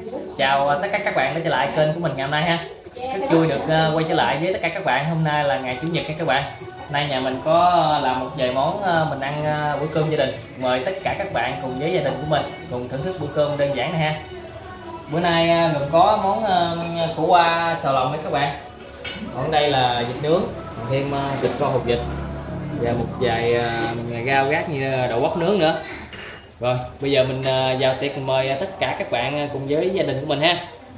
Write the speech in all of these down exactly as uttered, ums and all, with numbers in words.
Chào tất cả các bạn đã trở lại kênh của mình ngày hôm nay ha. Rất vui được uh, quay trở lại với tất cả các bạn. Hôm nay là ngày Chủ nhật nha các bạn. Nay nhà mình có làm một vài món uh, mình ăn uh, bữa cơm gia đình. Mời tất cả các bạn cùng với gia đình của mình cùng thưởng thức bữa cơm đơn giản này ha. Bữa nay uh, mình có món uh, khổ qua xào lòng đấy các bạn. Còn đây là vịt nướng, thêm uh, thịt kho hột vịt và một vài uh, rau gác như đậu bắp nướng nữa. Rồi bây giờ mình uh, vào tiệc, mình mời uh, tất cả các bạn uh, cùng với gia đình của mình ha.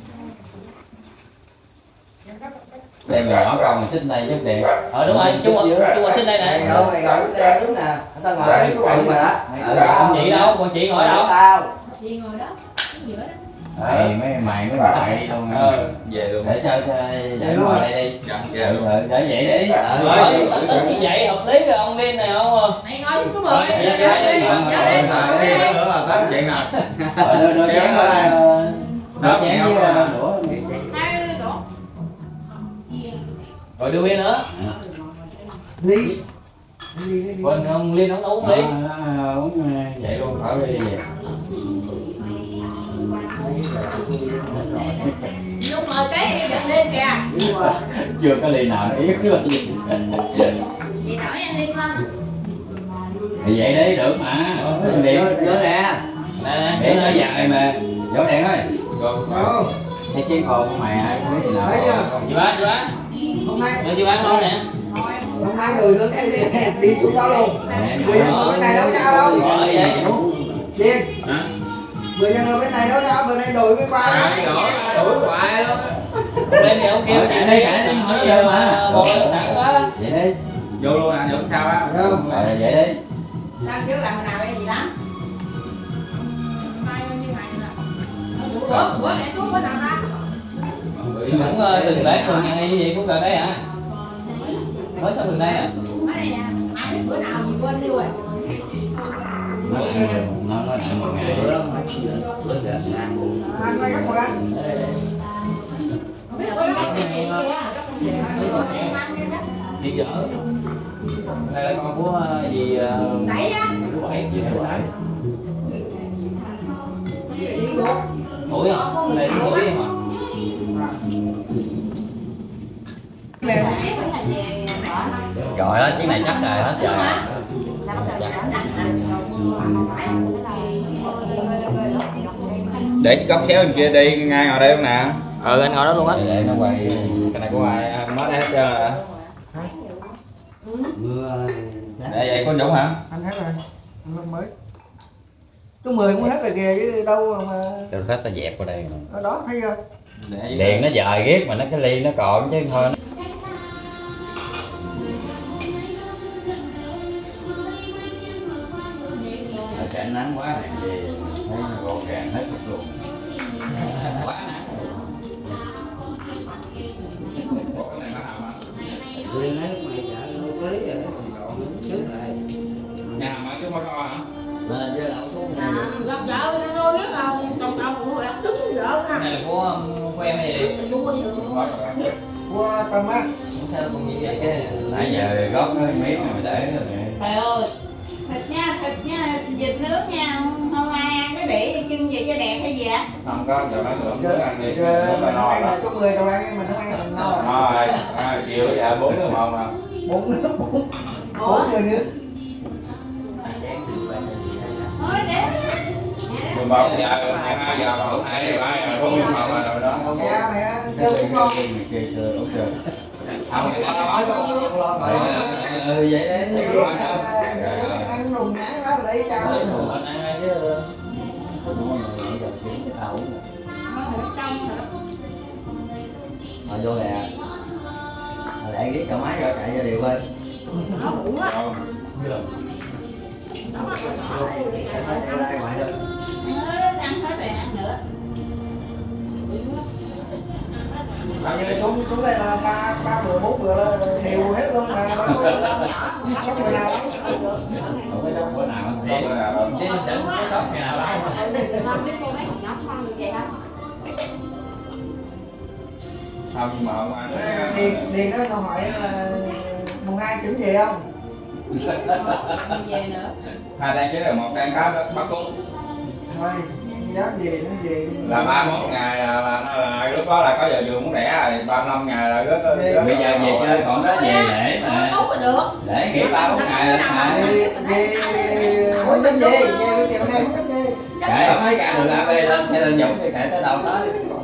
Đây mình nhỏ con mình xích đây chứ tiền. Ờ đúng rồi, chú chú xích đây nè. Rồi mày ngồi đây đứng nè, tao ngồi đây có bụng mà đó. Còn chị đâu? Còn chị ngồi đâu? Sao? Chị ngồi đó, giữa đó. Đây mấy mày mấy mày đi luôn. Ờ. Về luôn. Để cho để ngồi đây đi. Dạ rồi, để vậy đi. Ờ, tính như vậy hợp lý rồi ông Liên này không? Mày ngồi chứ có mời. Đưa đưa chén đưa chén với đũa. Rồi đưa bia nữa. Ly. Còn ông Liên ông uống đi. Uống vậy luôn, khỏi đi về. Lúc mời cái đi dẫn lên kìa. Chưa có ly nào ý cứ gì. Chị nói anh Liên không? Thì vậy đi được mà. Điện Vô nè. Nè để nó dài mà. Dỗ đèn ơi. Cái chén hồn của mày ai không biết gì nào. Chị bán, chị bán. Hôm nay Chị bán luôn nè. hôm nay người lớn cái đi xuống đó luôn. Người dân ở bên này đâu sao đâu. Điên. Người dân ở bên này đâu sao, bên đây đuổi mới qua. Đuổi hoài luôn. Lên thì ông kêu chạy đi, chạy đi nói giờ mà. Bò sẵn quá. Vậy đi. Vô luôn à, được sao á? Rồi vậy đi. Sao trước là hồi nào đây gì lắm? Mai như này nè. Bữa bữa mẹ thuốc bữa nào ra? Cũng uh, từng đấy thường ngày như vậy cũng gần đấy hả? Mới sau gần đây hả? Ở đây nè, ai biết bữa nào gì quên đi rồi. Nó nó nó lại một ngày. Anh quay các bạn. Không biết bữa nào cái gì kia. Đi dở. Đây là con của uh, gì uh, Đẩy á. của bảy chị phải đẩy. Đi được. Mũi không? Đây là mũi mà. Rồi đó, chiếc này chắc rồi hết rồi. Để góc xéo bên kia đi, ngay ngồi đây luôn nè. Ừ anh ngồi đó luôn á. Để nó quay. Cái này của ai mất hết trơn rồi. Mưa. Để vậy có Dũng hả? Anh hết rồi. Anh lớp mới. Chú Mười cũng hết rồi kìa chứ đâu mà. Cho khách ta dẹp qua đây. Ở đó thấy rồi. Điện nó dời ghét mà nó cái ly nó còn chứ thôi. Trời nắng quá làm gì thấy nó gọn gàng hết luôn. Quá Riêng ấy mày trả lưu lý rồi còn trước này. Nhà mà chứ mới coi hả? Mà giờ đậu xuống nhà. Gặp vợ nó nói không, chồng chồng của em đứng vợ Cái ha. này là của của em hay gì? Qua Tâm á. Không sao cùng như vậy cái nãy giờ gót cái miếng này để rồi nè. Trời ơi, thịt nha, thịt nha, vịt nước nha, không, không ai ăn cái để chân vậy cho đẹp hay gì ạ? Không có, giờ mấy người Chứ không ăn gì, muốn là no ăn rồi. là có người đâu ăn mình không ăn mình no rồi. Rồi, à, chiều giờ bốn đứa một mà. Bốn nước bốn bốn người nước. Thôi để mười một giờ, mười hai giờ, mười hai giờ, ba giờ, bốn giờ rồi đó. Nhà mày á, chơi cũng ngon. Không, thì Ở chỗ nước lọt rồi. Ừ vậy đấy. Ăn nùng nhãn đó lấy cho. mình ăn ai chứ. Thôi vô nè. Hồi nãy ghét cả máy ra chạy ra điều ơi. nó bụng á. Ăn hết rồi ăn nữa. Bây giờ xuống xuống đây là ba ba bữa bốn bữa là đều hết luôn mà sốc bữa nào lắm. Không có sốc bữa nào. Chứ mình chẳng có tóc ngày nào lắm. Con biết cô mấy con nhóc con được vậy không? Không, nhưng mà không ăn. Điền Điền đó câu hỏi là mùng hai chuẩn gì không? Về nữa. Hai đang chế rồi một đang cá bắt cuốn. Thôi dám gì nó gì. Là ba mươi mốt ngày là, là, là, là lúc đó là có giờ vừa muốn đẻ rồi, ba mươi lăm ngày là rất Bây giờ về chơi còn đó về lễ mà. Lễ nghỉ ba bốn ngày là Về không dám gì, về cái chuyện này không dám gì. kệ ở mấy ca đường a bê lên xe lên Dũng thì kệ tới đâu tới.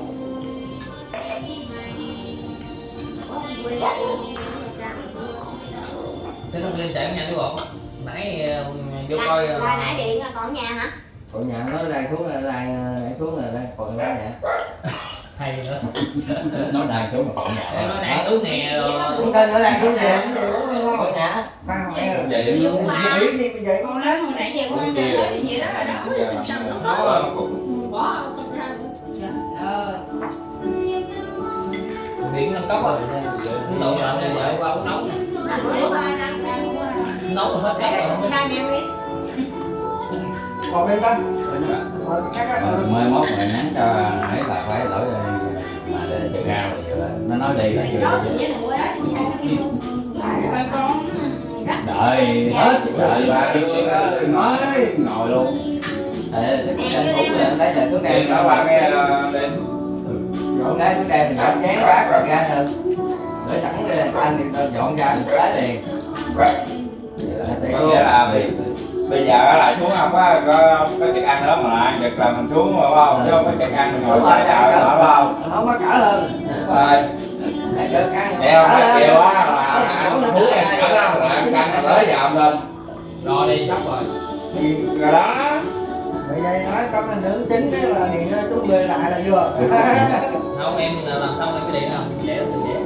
Thế nó lên chạy nhanh đúng không? Nãy uh, vô coi uh, Là nãy điện còn nhà hả? Còn nhà nó đang xuống là đang xuống là đang còn ở nhà. hay nữa. Nó đang xuống mà còn Để nhà. nó đang xuống nè rồi. Cũng kênh nó đang xuống Về nhà. không về đúng không? Còn nhà. Ba hỏi là vậy nghĩ gì bây giờ Con nói hồi nãy giờ con nghe nói gì đó rồi đó. nó nó cũng Bỏ Trời Điện nâng cấp rồi. Nó tụ lại này vậy qua uống nóng. Nóng rồi hết đất rồi. còn bên đó rồi khác á. Ờ, mai mốt mày nhắn cho nãy là phải lỗi rồi mà để chơi ra rồi nó nói đi là chưa đợi hết đợi ba chưa nói ngồi luôn. Để xuống kênh cũng là lấy là xuống đi kênh nó ba nghe đi rồi lấy xuống kênh mình dọn chén bát rồi ra thôi. Để sẵn anh thì tao dọn ra mình lấy liền. có nghĩa là bây, bây giờ là xuống không có có có chuyện ăn nữa mà ăn việc là mình xuống phải không, chứ không có chuyện ăn mình ngồi tại chợ nữa phải không? Không có cỡ hơn. Rồi Để được ăn. đeo hai kêu á là ăn muốn ăn cỡ đâu là ăn canh tới dòm lên Rồi đi sắp rồi. rồi đó. Vậy vậy nói có mình nướng chín cái là điện chúng về lại là vừa. Không em làm xong rồi cái điện nào để nó dễ.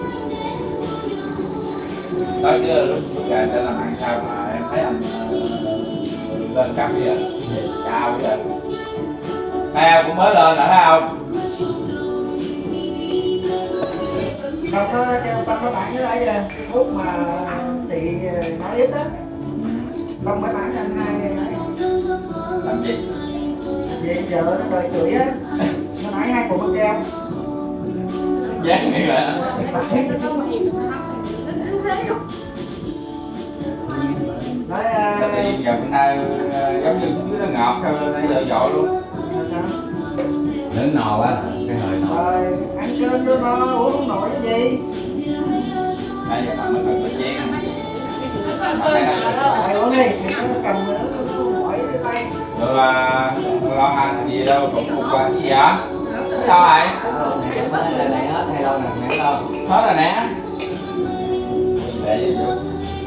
Tới chứ lúc lúc về cho làm ăn sao mà em thấy anh ờ, lên cấp vậy cao vậy hai em cũng mới lên rồi thấy không? Không có kêu xong các bạn với lại phút mà chị nói ít á. Không mấy bạn anh hai này nói Làm gì? về giờ nó đòi chửi á. Nó nói hai cuộc keo. Dán nghĩ là Nói tự nhiên giờ bữa nay ờ, giống như dưới nó ngọt theo nãy giờ dội luôn. Lớn nò quá cái hơi nò. rồi ăn cơm đưa no uống không nổi cái gì. Nãy giờ mà nó cần phải chén. Rồi uống đi, thì nó cầm nó mỏi cái tay. Rồi là lo ăn gì đâu cũng cũng qua cái gì vậy? Đâu rồi? Này này hết hay đâu nè, nè đâu. Hết rồi nè. Để gì vậy?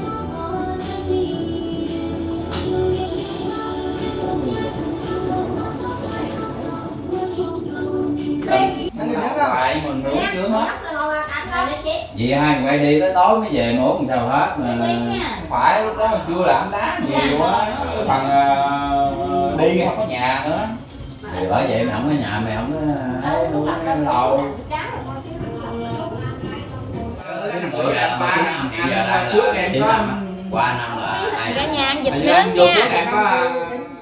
Nó nhìn nhớ không? Tại mình nướng trước hết. Vậy hai quay đi tới tối mới về nữa làm sao hết mà. Phải lúc đó mình chưa làm đá nhiều quá. Bằng uh, đi không có nhà nữa. Thì bởi vậy mày không có nhà mày không có ấy luôn lâu. Bữa là ba năm giờ là trước em chín có năm qua năm là hai Cả nhà ăn vịt Anh nướng vô nha. trước em có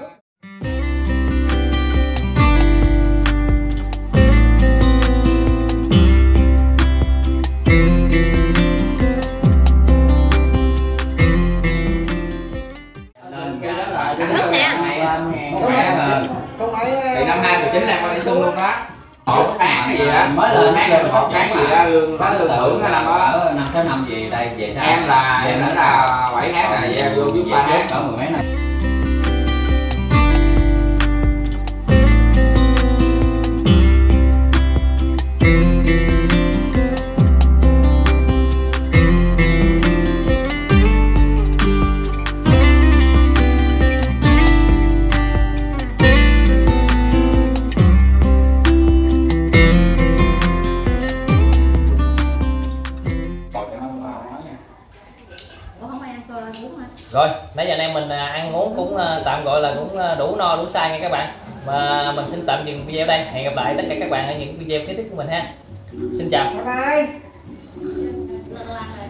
Con nói con nói thì năm hai mười chín em có đi chung luôn đó. Một tháng cái gì á, mới lên tháng là một tháng gì ra lương đó lương thưởng nó làm đó. ở năm sáu năm gì đây về sao? Em là em đã là bảy tháng là về vô giúp ba tháng. Cỡ mười mấy năm. Rồi, nãy giờ anh em mình ăn uống cũng tạm gọi là cũng đủ no đủ say nha các bạn. Và mình xin tạm dừng video đây. Hẹn gặp lại tất cả các bạn ở những video kế tiếp của mình ha. Xin chào. bye bye. Bye.